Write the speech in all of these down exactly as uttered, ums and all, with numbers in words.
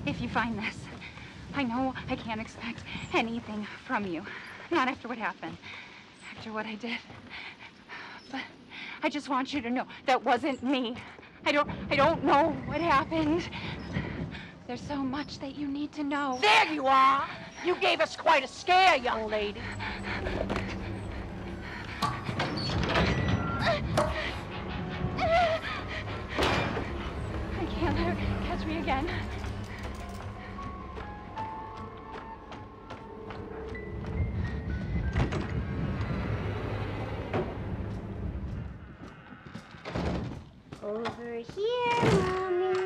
if you find this. I know I can't expect anything from you. Not after what happened. After what I did. But I just want you to know that wasn't me. I don't, I don't know what happened. There's so much that you need to know. There you are! You gave us quite a scare, young lady. I can't let her catch me again. Over here, Mommy.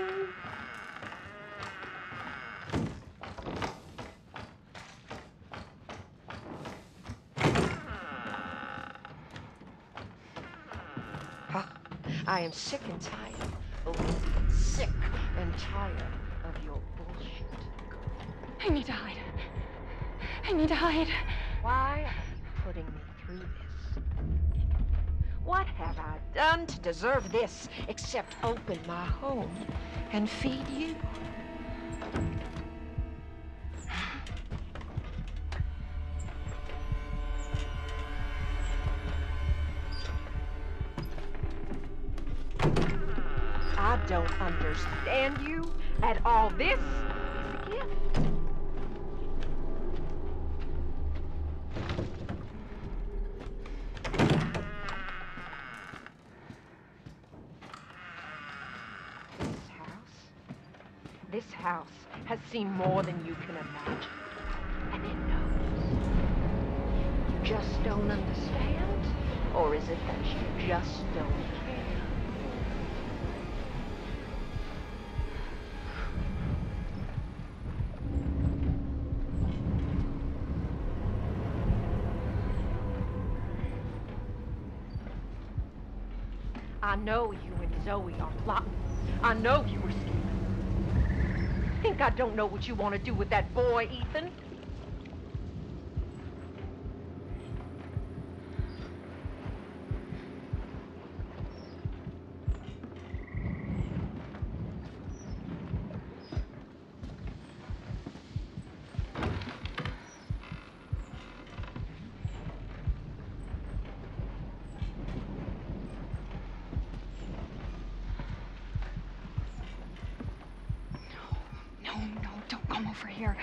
I am sick and tired. Oh, sick and tired of your bullshit. I need to hide. I need to hide. Why are you putting me through this? What have I done to deserve this except open my home and feed you? I don't understand you at all. This is a gift. This house, this house has seen more than you can imagine. And it knows. You just don't understand? Or is it that you just don't care? I know you and Zoe are plotting. I know you were scheming. Think I don't know what you want to do with that boy, Ethan? No, no, don't come over here.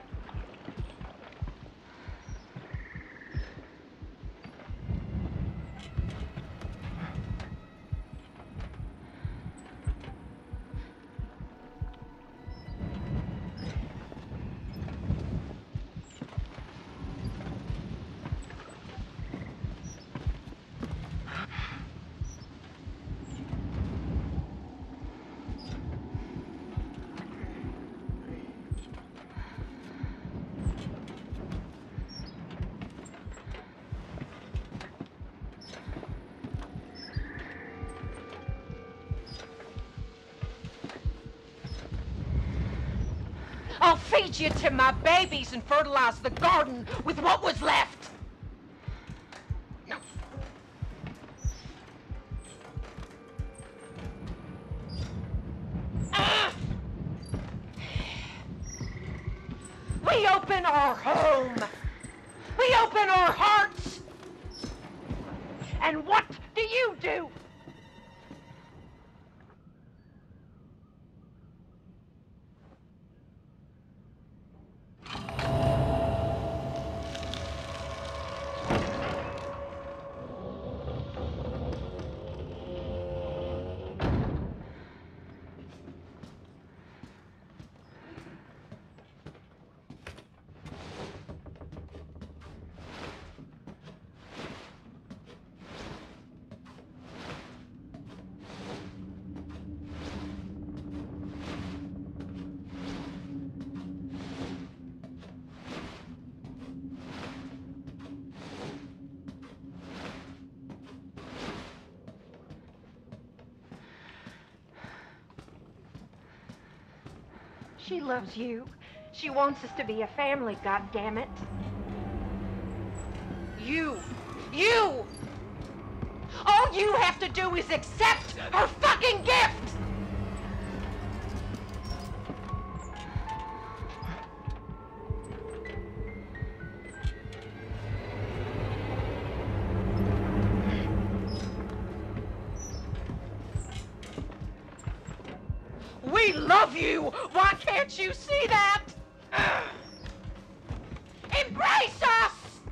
I'll feed you to my babies and fertilize the garden with what was left. No. Ah! We open our home. We open our hearts. And what do you do? She loves you. She wants us to be a family, goddammit. You, you! All you have to do is accept her fucking gift! love you! Why can't you see that? Embrace us!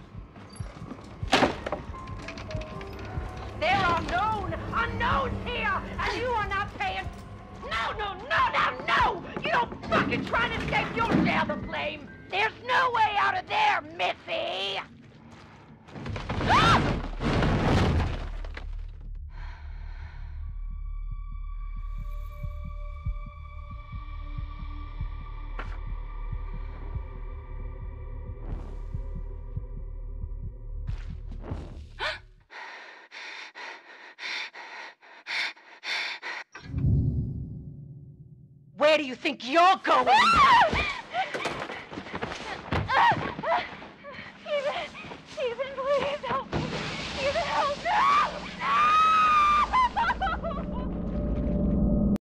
There are known unknowns here, and you are not paying... No, no, no, no, no! You don't fucking try to escape your share of the flame! There's no way out of there, Missy! Ah! Where do you think you're going?